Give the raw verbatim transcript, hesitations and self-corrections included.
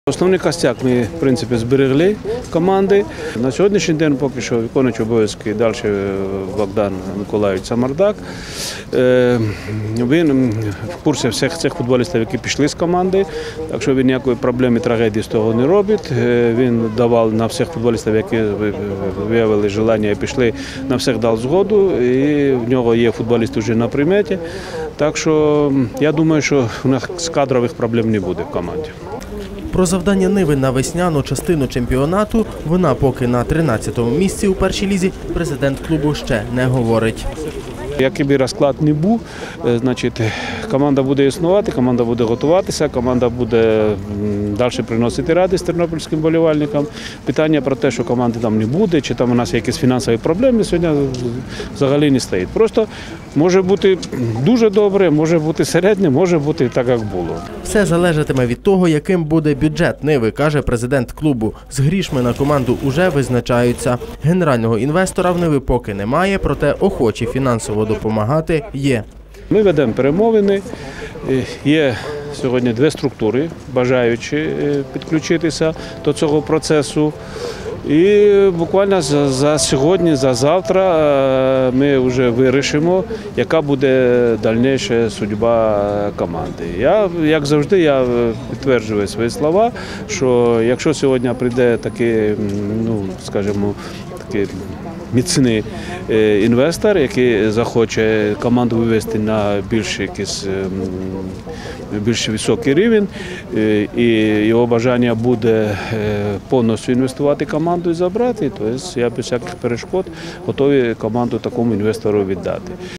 Основний костяк ми, в принципі, зберегли команди. На сьогоднішній день поки що виконуючий обов'язки далі Богдан Миколайович Самардак. Він в курсі всіх цих футболістів, які пішли з команди, так що він ніякої проблеми, трагедії з того не робить. Він давав на всіх футболістів, які виявили бажання і пішли, на всіх дав згоду. І в нього є футболісти вже на приметі. Так що я думаю, що у нас кадрових проблем не буде в команді. Про завдання Ниви на весняну частину чемпіонату, вона поки на тринадцятому місці у першій лізі, президент клубу ще не говорить. Який би розклад не був, значить, команда буде існувати, команда буде готуватися, команда буде далі приносити радість тернопільським вболівальникам. Питання про те, що команди там не буде, чи там у нас є якісь фінансові проблеми, сьогодні взагалі не стоїть. Просто може бути дуже добре, може бути середнє, може бути так, як було. Все залежатиме від того, яким буде бюджет Ниви, каже президент клубу. З грішми на команду уже визначаються. Генерального інвестора в Ниви поки немає, проте охочі фінансово допомагати є. Ми ведемо перемовини, є сьогодні дві структури, бажаючі підключитися до цього процесу. І буквально за сьогодні, за завтра ми вже вирішимо, яка буде дальніша судьба команди. Я, як завжди, я підтверджую свої слова, що якщо сьогодні прийде такий, ну, скажімо, такий міцний інвестор, який захоче команду вивести на більш якийсь більш високий рівень, і його бажання буде повністю інвестувати команду і забрати, то я без всяких перешкод готовий команду такому інвестору віддати.